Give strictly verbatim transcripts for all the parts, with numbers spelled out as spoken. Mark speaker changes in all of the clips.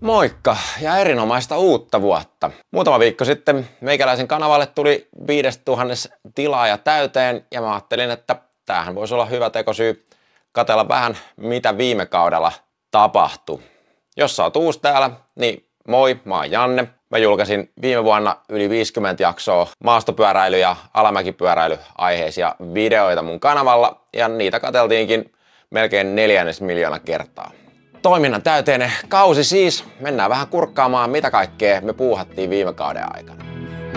Speaker 1: Moikka ja erinomaista uutta vuotta. Muutama viikko sitten meikäläisen kanavalle tuli viidestuhannes tilaaja täyteen ja mä ajattelin, että tämähän voisi olla hyvä tekosyy katsella vähän mitä viime kaudella tapahtui. Jos sä oot uusi täällä, niin moi, mä oon Janne. Mä julkaisin viime vuonna yli viisikymmentä jaksoa maastopyöräily- ja alamäkipyöräilyaiheisia videoita mun kanavalla ja niitä katseltiinkin melkein neljännes miljoona kertaa. Toiminnan täyteinen kausi siis. Mennään vähän kurkkaamaan, mitä kaikkea me puuhattiin viime kauden aikana.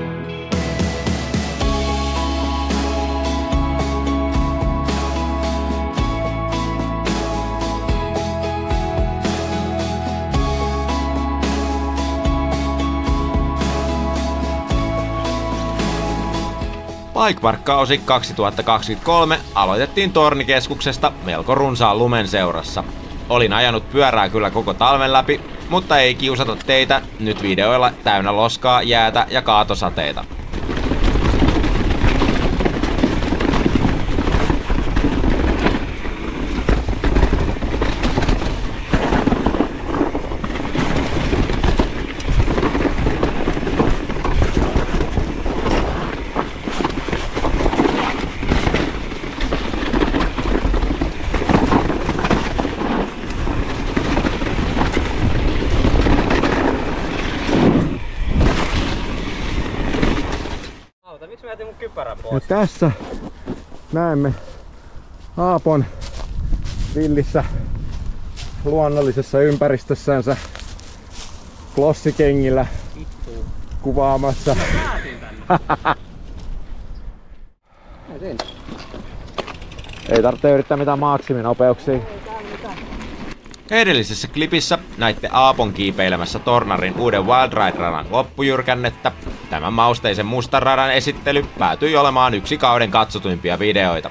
Speaker 2: Bikepark-kausi kaksituhattakaksikymmentäkolme aloitettiin Tornikeskuksesta melko runsaan lumen seurassa. Olin ajanut pyörää kyllä koko talven läpi, mutta ei kiusata teitä nyt videoilla täynnä loskaa, jäätä ja kaatosateita.
Speaker 3: Ja tässä näemme Aapon villissä luonnollisessa ympäristössänsä klossikengillä kuvaamassa. Ei tarvitse yrittää mitään maksiminopeuksia.
Speaker 2: Edellisessä klipissä näitte Aapon kiipeilemässä Tornarin uuden Wild Ride-radan loppujyrkännettä. Tämän mausteisen mustan radan esittely päätyi olemaan yksi kauden katsotuimpia videoita.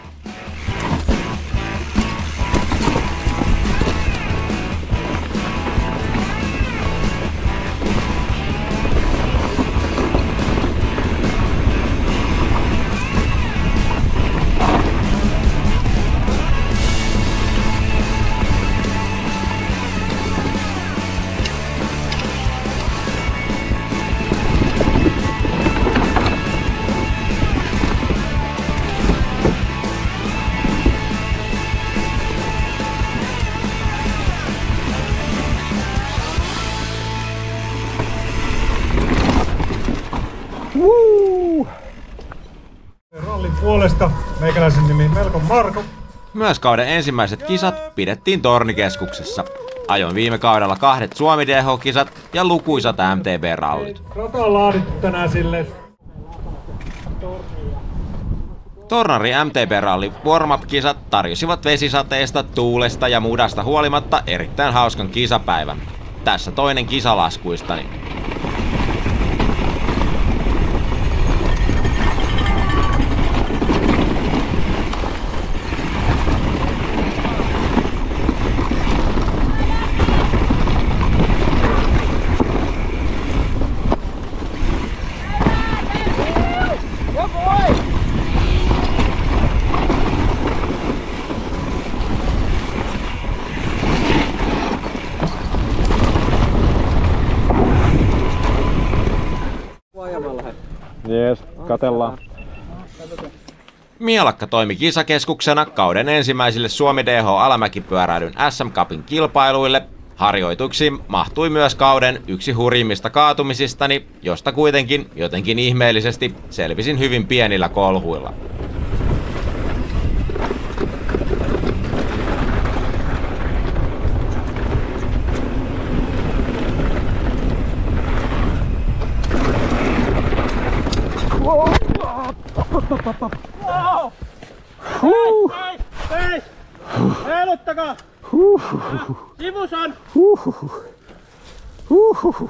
Speaker 3: Woo! Rallin puolesta meikäläisen nimi Melko Marko.
Speaker 2: Myös kauden ensimmäiset kisat pidettiin Tornikeskuksessa. Ajoin viime kaudella kahdet Suomi D H-kisat ja lukuisat M T B-rallit.
Speaker 3: Rata on laadittu tänään silleen.
Speaker 2: Tornari M T B-rallin warm-up-kisat tarjosivat vesisateesta, tuulesta ja mudasta huolimatta erittäin hauskan kisapäivän. Tässä toinen kisalaskuistani.
Speaker 3: Jees, katellaan.
Speaker 2: Mielakka toimi kisakeskuksena kauden ensimmäisille Suomi D H-alamäkipyöräilyn S M Cupin kilpailuille. Harjoituksiin mahtui myös kauden yksi hurjimmista kaatumisistani, josta kuitenkin jotenkin ihmeellisesti selvisin hyvin pienillä kolhuilla.
Speaker 3: Wow! Huh! Hei! Heiluttakaa! Huh! Sivusan! Huh! Huh!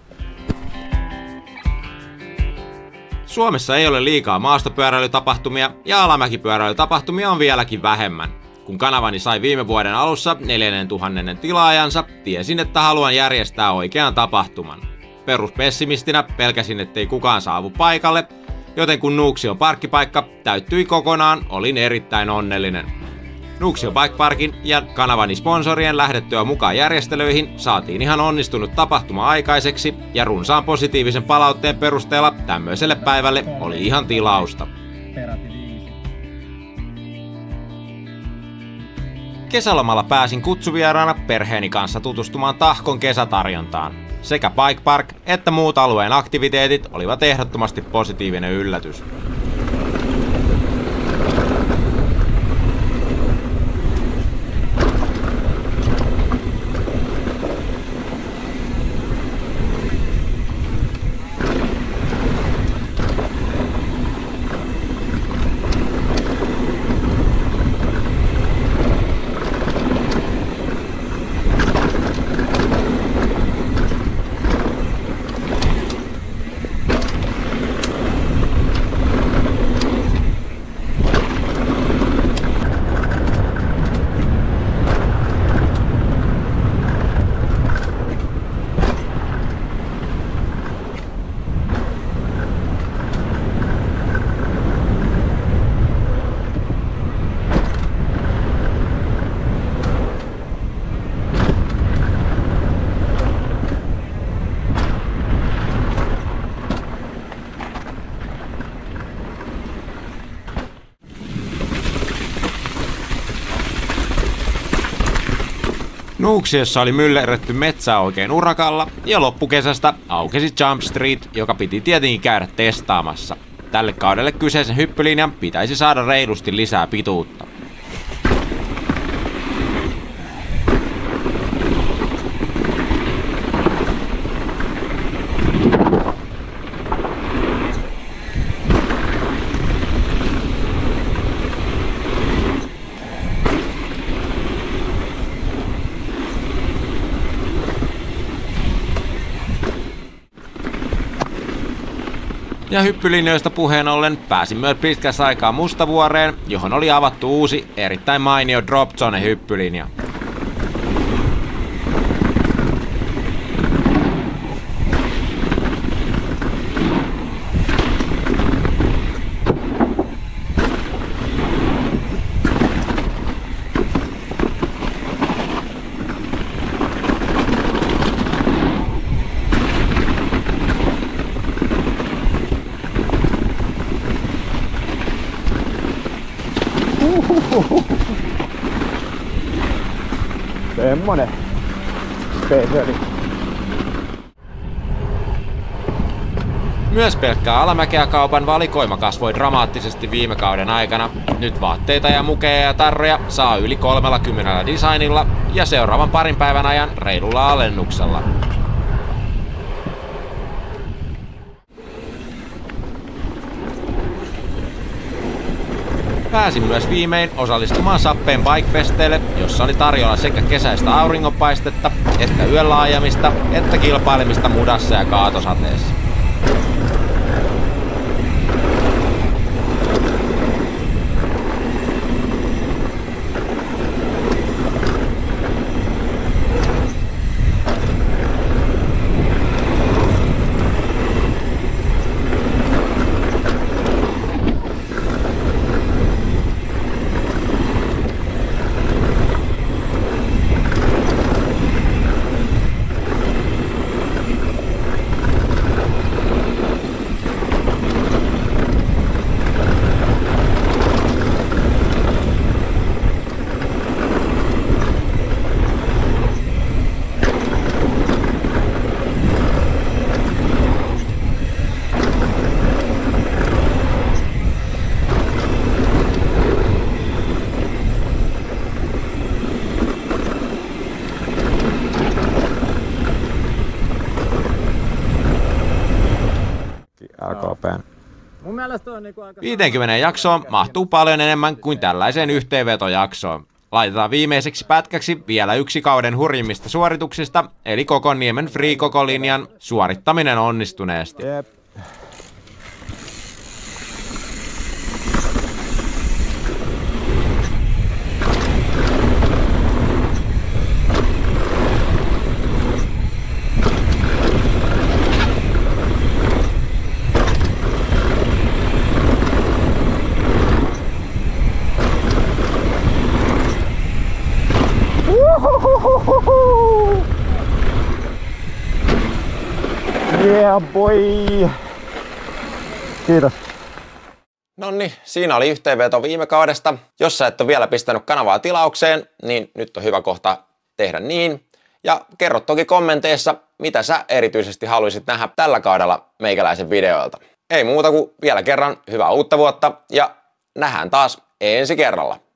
Speaker 2: Suomessa ei ole liikaa maastopyöräilytapahtumia ja alamäkipyöräilytapahtumia on vieläkin vähemmän. Kun kanavani sai viime vuoden alussa neljäntuhannen tilaajansa, tiesin, että haluan järjestää oikean tapahtuman. Peruspessimistinä pelkäsin, ettei kukaan saavu paikalle, joten kun Nuuksion parkkipaikka täyttyi kokonaan, olin erittäin onnellinen. Nuuksio Bike Parkin ja Kanavani sponsorien lähdettyä mukaan järjestelyihin saatiin ihan onnistunut tapahtuma aikaiseksi ja runsaan positiivisen palautteen perusteella tämmöiselle päivälle oli ihan tilausta. Kesälomalla pääsin kutsuvieraana perheeni kanssa tutustumaan Tahkon kesätarjontaan. Sekä Bike Park että muut alueen aktiviteetit olivat ehdottomasti positiivinen yllätys. Nuuksiossa oli myllerretty metsää oikein urakalla ja loppukesästä aukesi Jump Street, joka piti tietenkin käydä testaamassa. Tälle kaudelle kyseisen hyppylinjan pitäisi saada reilusti lisää pituutta. Ja hyppylinjoista puheen ollen pääsin myös pitkässä aikaa Mustavuoreen, johon oli avattu uusi, erittäin mainio Drop Zone hyppylinja.
Speaker 3: Semmonen speseli.
Speaker 2: Myös pelkkää alamäkeä kaupan valikoima kasvoi dramaattisesti viime kauden aikana. Nyt vaatteita ja mukeja ja tarroja saa yli kolmellakymmenellä designilla ja seuraavan parin päivän ajan reilulla alennuksella. Pääsin myös viimein osallistumaan Sappeen Bikefesteille, jossa oli tarjolla sekä kesäistä auringonpaistetta, että yöllä ajamista, että kilpailemista mudassa ja kaatosateessa.
Speaker 3: Mun mielestä on niinku aika...
Speaker 2: viiteenkymmeneen jaksoon mahtuu paljon enemmän kuin tällaiseen yhteenvetojaksoon. Laitetaan viimeiseksi pätkäksi vielä yksi kauden hurjimmista suorituksista, eli Kokoniemen Free-Koko-linjan suorittaminen onnistuneesti.
Speaker 3: Jep. Uhuhu. Yeah boy! Kiitos.
Speaker 1: Nonni, siinä oli yhteenveto viime kaudesta. Jos sä et ole vielä pistänyt kanavaa tilaukseen, niin nyt on hyvä kohta tehdä niin. Ja kerro toki kommenteissa, mitä sä erityisesti haluaisit nähdä tällä kaudella meikäläisen videoilta. Ei muuta kuin vielä kerran hyvää uutta vuotta ja nähdään taas ensi kerralla.